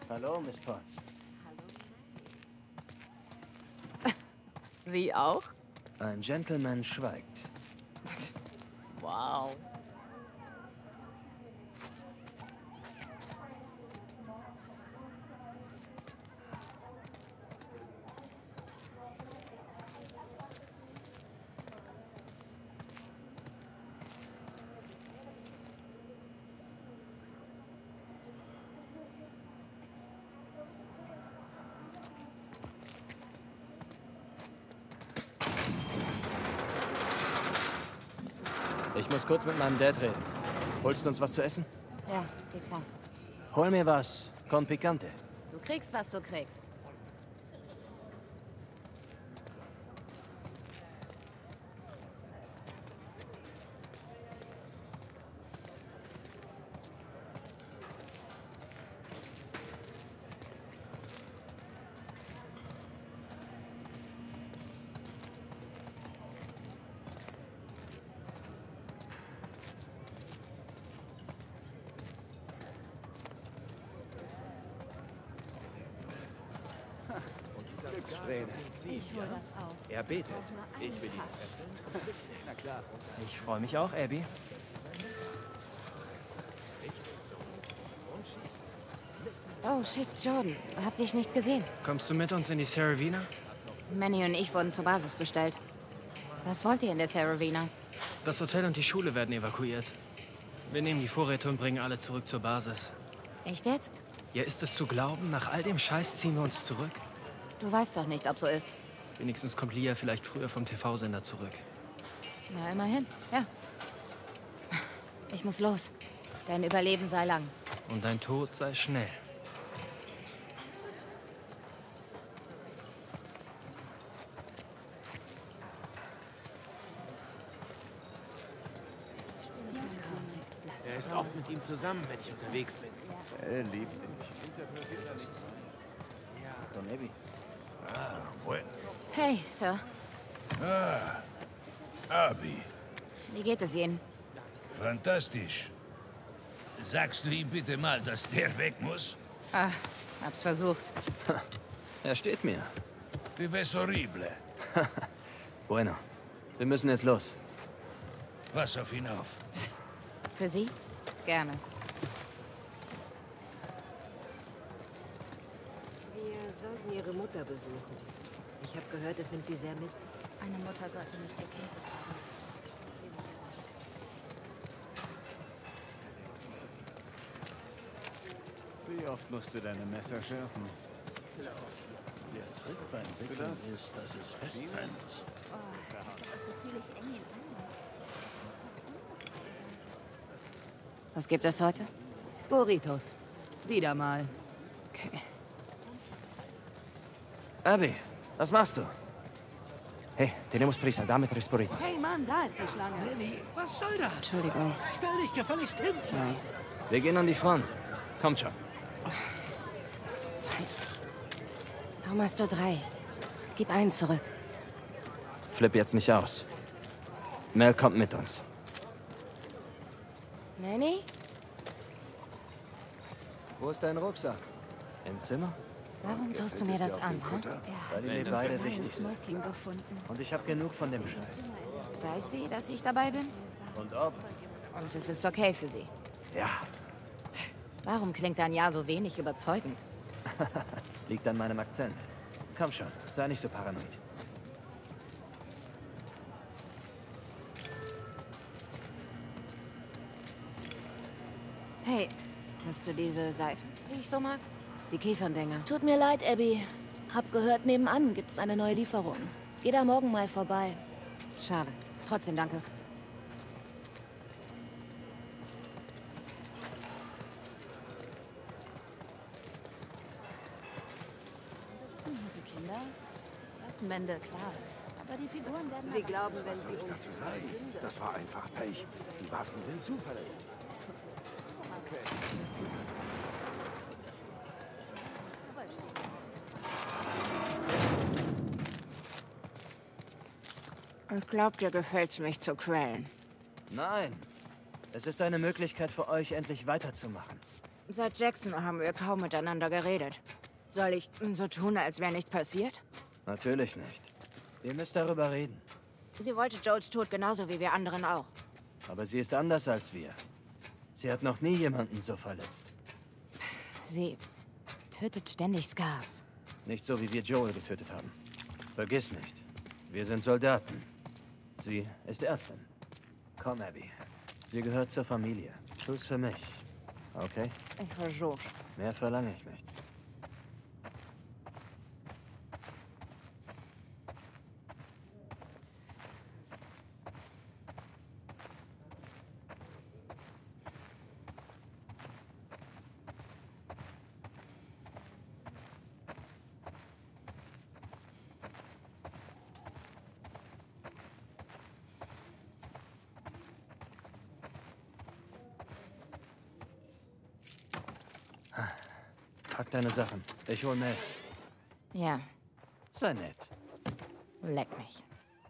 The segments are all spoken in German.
Hallo, Miss Potts. Sie auch? Ein Gentleman schweigt. Wow. Ich muss kurz mit meinem Dad reden. Holst du uns was zu essen? Ja, geht klar. Hol mir was. Con picante. Du kriegst, was du kriegst. Ich hol das auf. Er betet. Ich will ihn fesseln. Na klar. Ich freue mich auch, Abby. Oh shit, Jordan. Hab dich nicht gesehen. Kommst du mit uns in die Saravina? Manny und ich wurden zur Basis bestellt. Was wollt ihr in der Saravina? Das Hotel und die Schule werden evakuiert. Wir nehmen die Vorräte und bringen alle zurück zur Basis. Echt jetzt? Ja, ist es zu glauben, nach all dem Scheiß ziehen wir uns zurück? Du weißt doch nicht, ob so ist. Wenigstens kommt Lia vielleicht früher vom TV-Sender zurück. Na, immerhin. Ja. Ich muss los. Dein Überleben sei lang. Und dein Tod sei schnell. Er ist oft mit ihm zusammen, wenn ich unterwegs bin. Er liebt dich. Don Abby. Ah, bueno. Hey, Sir. Abby, Wie geht es Ihnen? fantastisch. Sagst du ihm bitte mal, dass der weg muss? Ah, hab's versucht. Er steht mir. Du ves horrible. Bueno. Wir müssen jetzt los. Pass auf ihn auf. Für Sie? Gerne. Wir sollten Ihre Mutter besuchen. Ich habe gehört, es nimmt sie sehr mit. Eine Mutter sollte nicht ihr Kind betragen. Wie oft musst du deine Messer schärfen? Der Trick beim Wickeln ist, dass es fest sein muss. Was gibt es heute? Burritos. Wieder mal. Okay. Abby, was machst du? Hey, tenemos prisa, dame tres burritos. Hey Mann, da ist die Schlange. Lenny, was soll das? Entschuldigung. Stell dich gefälligst hin. Sorry. Wir gehen an die Front. Kommt schon. Du bist so peinlich. Warum hast du 3? Gib einen zurück. Flipp jetzt nicht aus. Mel kommt mit uns. Manny? Wo ist dein Rucksack? Im Zimmer? Warum tust du mir das an, hm? Weil die mir beide wichtig sind. Smoking gefunden. Und ich habe genug von dem Scheiß. Weiß sie, dass ich dabei bin? Und ob? Und es ist okay für sie. Ja, Warum klingt dein Ja so wenig überzeugend? liegt an meinem Akzent. Komm schon, sei nicht so paranoid. Hey, hast du diese Seifen, die ich so mag? Die Kieferndinger. Tut mir leid, Abby. Hab gehört, nebenan gibt's eine neue Lieferung. Geh da morgen mal vorbei. Schade. Trotzdem danke. Für Kinder? Ersten Wände, klar. Aber die Figuren werden... Sie glauben, wenn Sie uns... Das war einfach Pech. Die Waffen sind zuverlässig. Ich glaub, dir gefällt's mich zu quälen. Nein. Es ist eine Möglichkeit für euch, endlich weiterzumachen. Seit Jackson haben wir kaum miteinander geredet. Soll ich so tun, als wäre nichts passiert? Natürlich nicht. Ihr müsst darüber reden. Sie wollte Joels Tod genauso wie wir anderen auch. Aber sie ist anders als wir. Sie hat noch nie jemanden so verletzt. Sie tötet ständig Scars. Nicht so, wie wir Joel getötet haben. Vergiss nicht, wir sind Soldaten. Sie ist Ärztin. Komm, Abby. Sie gehört zur Familie. Tu's für mich. Okay? Ich versuch's. Mehr verlange ich nicht. Pack deine Sachen. Ich hol Mel. Ja, Sei nett. leck mich.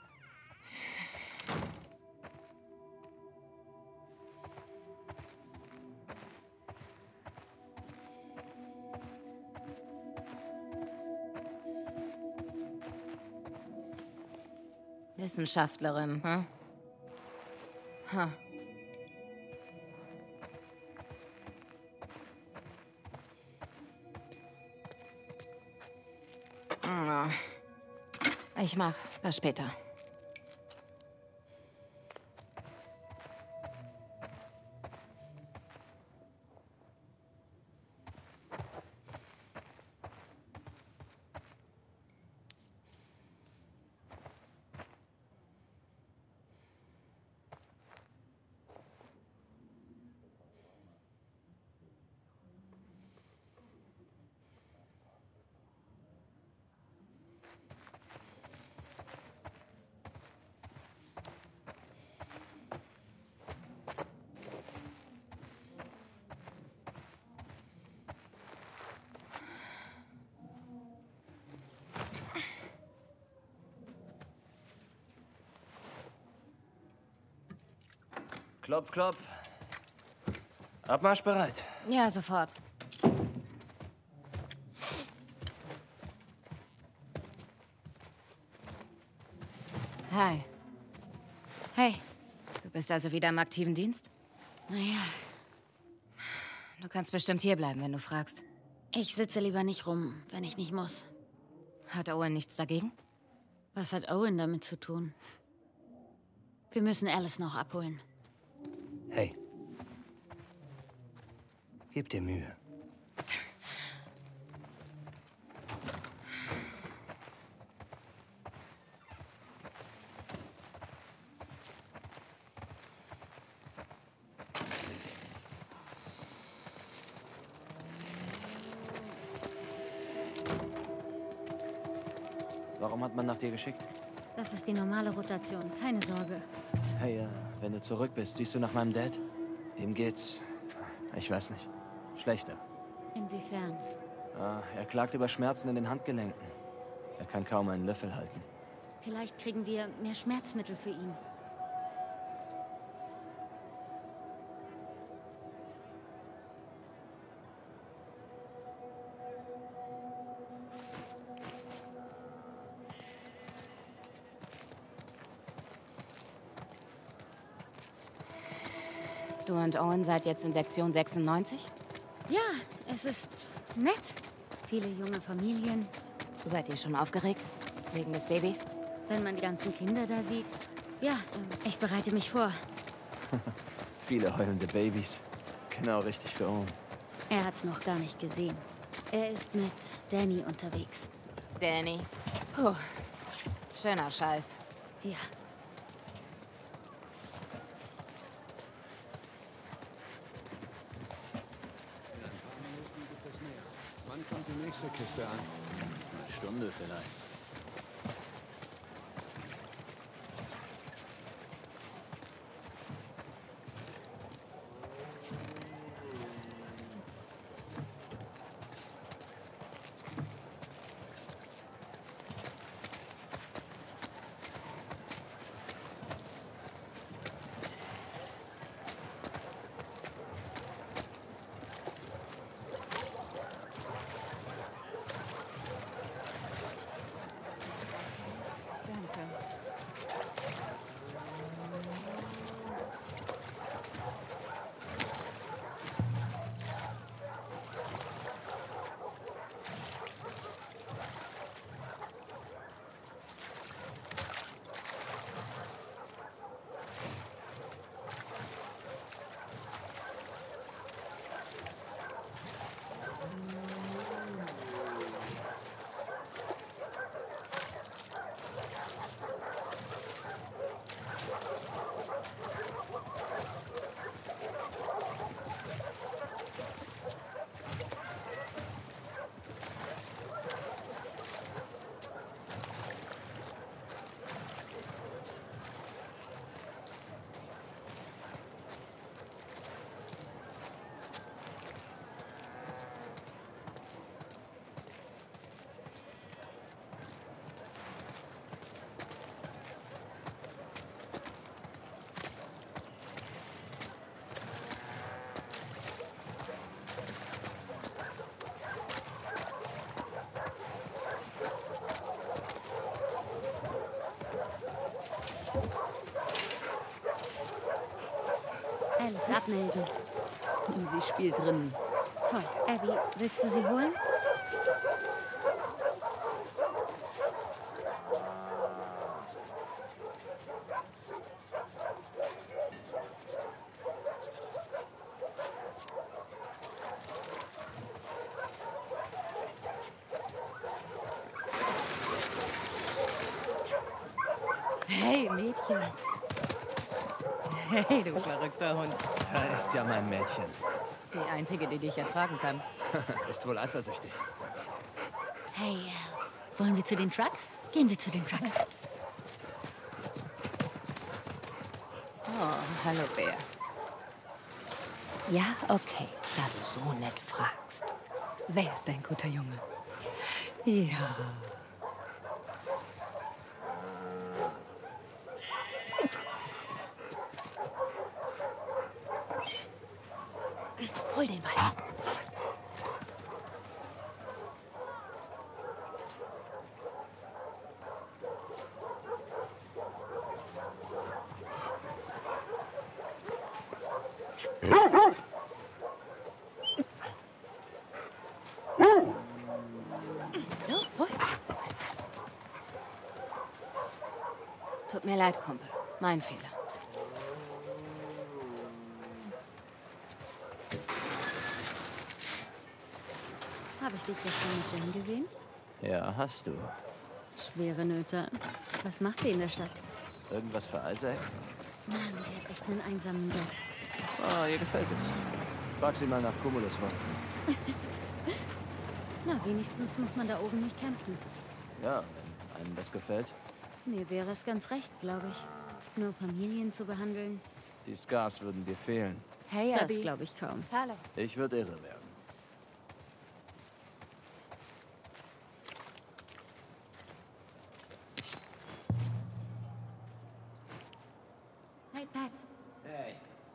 Wissenschaftlerin, hm? Ha. Ich mach das später. Klopf, klopf. Abmarsch bereit. Ja, sofort. Hi. Hey. Du bist also wieder im aktiven Dienst? Naja, Du kannst bestimmt hierbleiben, wenn du fragst. ich sitze lieber nicht rum, wenn ich nicht muss. Hat Owen nichts dagegen? Was hat Owen damit zu tun? Wir müssen Alice noch abholen. Hey. Gib dir Mühe. Warum hat man nach dir geschickt? Das ist die normale Rotation, keine Sorge. Hey, wenn du zurück bist, siehst du nach meinem Dad? Ihm geht's, ich weiß nicht, schlechter. Inwiefern? Er klagt über Schmerzen in den Handgelenken. Er kann kaum einen Löffel halten. Vielleicht kriegen wir mehr Schmerzmittel für ihn. Du und Owen seid jetzt in Sektion 96? Ja, es ist nett. Viele junge Familien. Seid ihr schon aufgeregt? Wegen des Babys? Wenn man die ganzen Kinder da sieht. Ja, ich bereite mich vor. Viele heulende Babys. Genau richtig für Owen. Er hat's noch gar nicht gesehen. Er ist mit Danny unterwegs. Danny. Puh. Schöner Scheiß. Ja. Wann kommt die nächste Kiste an? Eine Stunde vielleicht. melden. Sie spielt drinnen. Toll. Abby, willst du sie holen? Hey, Mädchen. Hey, du verrückter Hund. Da ist ja mein Mädchen. Die einzige, die dich ertragen kann. Ist wohl eifersüchtig. Hey, wollen wir zu den Trucks? Gehen wir zu den Trucks. Oh, hallo, Bär. Ja, okay, da du so nett fragst. Wer ist ein guter Junge? Ja. Hol den Ball. Los, hol. Tut mir leid, Kumpel. Mein Fehler. Habe ich dich gestern mit Jen gesehen? Ja, hast du. Schwere Nöte. Was macht sie in der Stadt? Irgendwas für Isaac? Mann, sie hat echt einen einsamen Job. Ah, ihr gefällt es. Frag sie mal nach Cumulus Wolken. Na, wenigstens muss man da oben nicht kämpfen. Ja, wenn einem das gefällt. Mir wäre es ganz recht, glaube ich. Nur Familien zu behandeln, Die Scars würden dir fehlen. Hey, das Abby. glaube ich kaum. Hallo. Ich würde irre werden. Hey, Pat. Hey.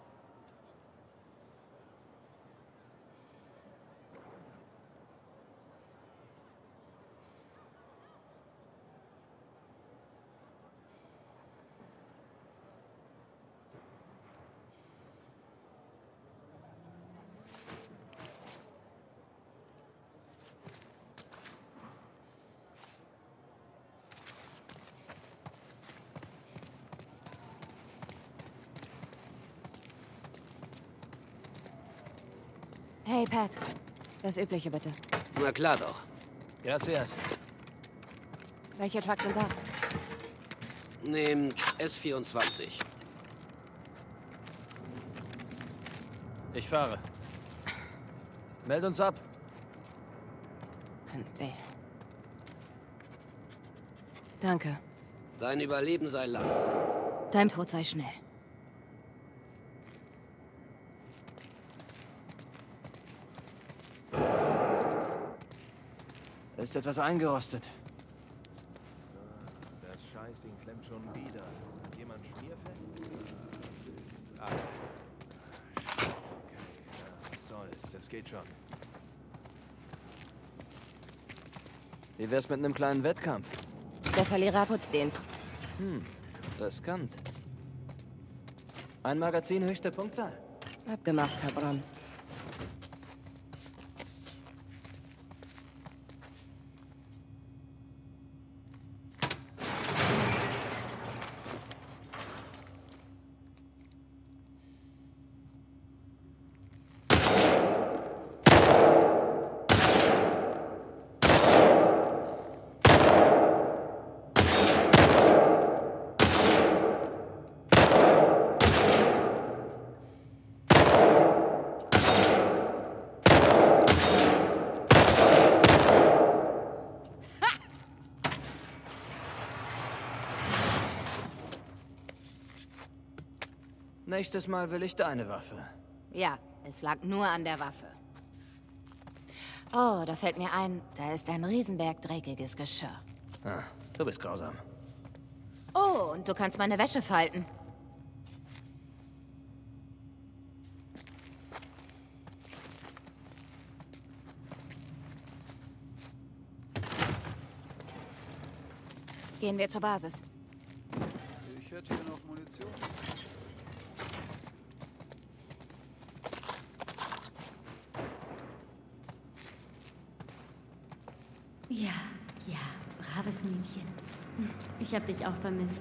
Hey, Pat. Das Übliche, bitte. Na klar doch. Gracias. Welche Trucks sind da? Nehmt S24. Ich fahre. Meld uns ab. Nee. Danke. Dein Überleben sei lang. Dein Tod sei schnell. Ist etwas eingerostet. Das Scheißding klemmt schon wieder. Hat jemand Schmierfett? Ah. Okay, ja, was soll's. Das geht schon. Wie wär's mit einem kleinen Wettkampf? Der Verlierer Putzdienst. Riskant. Ein Magazin, höchste Punktzahl. Abgemacht, Cabron. Nächstes Mal will ich deine Waffe. Ja, es lag nur an der Waffe. Oh, da fällt mir ein, da ist ein Riesenberg dreckiges Geschirr. Ah, du bist grausam. Oh, und du kannst meine Wäsche falten. Gehen wir zur Basis. Ich hätte hier noch Munition. Ja, braves Mädchen. Ich hab dich auch vermisst.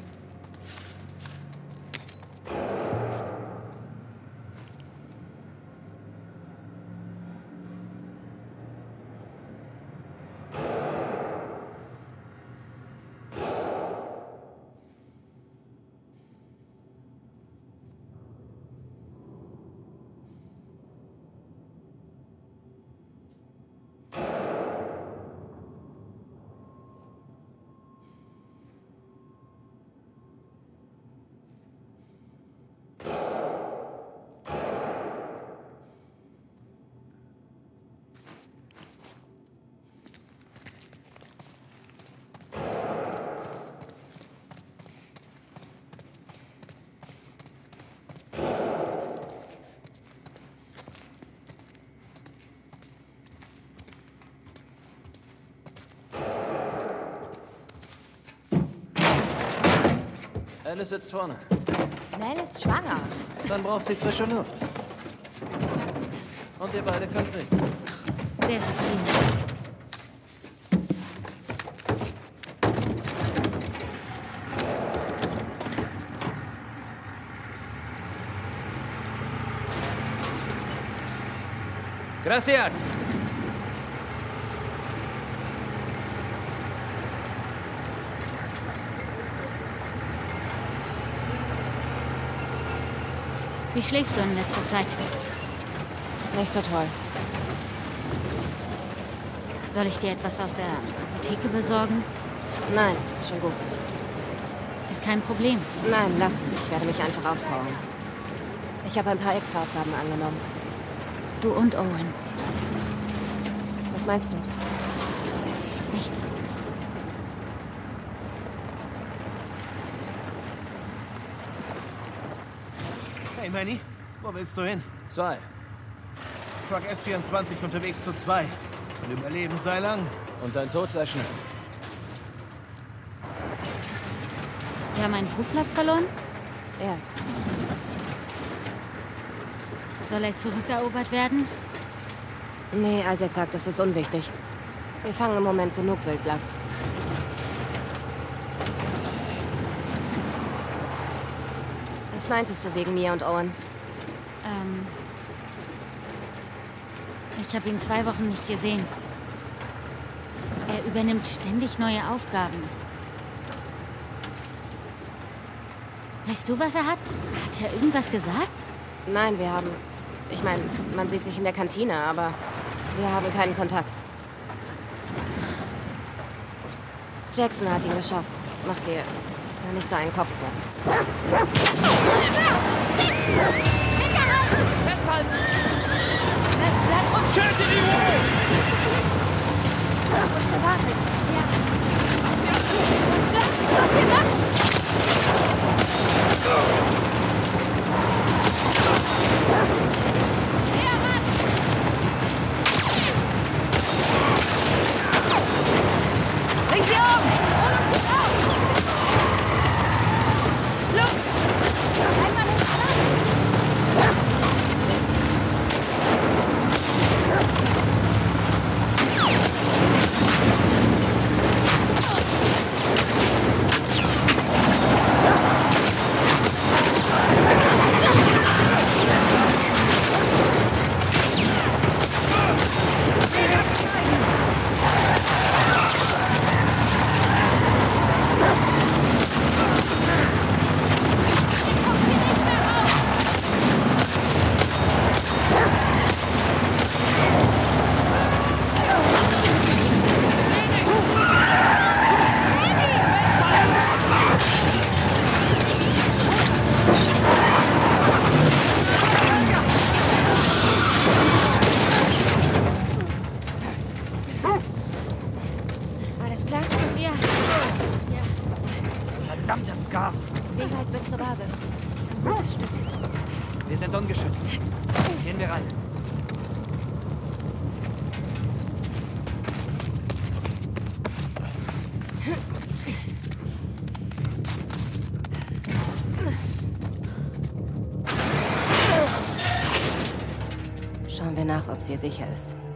Alice sitzt vorne. Mel ist schwanger. Dann braucht sie frische Luft. Und ihr beide könnt reden. Sehr subtil. Gracias! Wie schläfst du in letzter Zeit? Nicht so toll. Soll ich dir etwas aus der Apotheke besorgen? Nein, schon gut. Ist kein Problem. Nein, lass mich. Ich werde mich einfach auspowern. Ich habe ein paar Extraaufgaben angenommen. Du und Owen. Was meinst du? Nichts. Hey Manny, wo willst du hin? 2. Truck S24 unterwegs zu 2. Und Überleben sei lang. Und dein Tod sei schnell. Wir haben einen Flugplatz verloren? Ja. Soll er zurückerobert werden? Nee, Isaac sagt, das ist unwichtig. Wir fangen im Moment genug Wildlachs. Was meintest du wegen mir und Owen? Ich habe ihn 2 Wochen nicht gesehen. Er übernimmt ständig neue Aufgaben. Weißt du, was er hat? Hat er irgendwas gesagt? Nein, wir haben... Ich meine, man sieht sich in der Kantine, aber wir haben keinen Kontakt. Jackson hat ihn geschockt. Mach dir da nicht so einen Kopf drum. Festhalten! Bleib unten! Töte die Wolves! Wo ist der Waffe? Bring sie um! Hol uns hier raus! Luft! Einmal ins Alles klar? Ja. Verdammtes Gas! Weg halt bis zur Basis. Ein gutes Stück. Wir sind ungeschützt. Gehen wir rein. Schauen wir nach, ob sie sicher ist.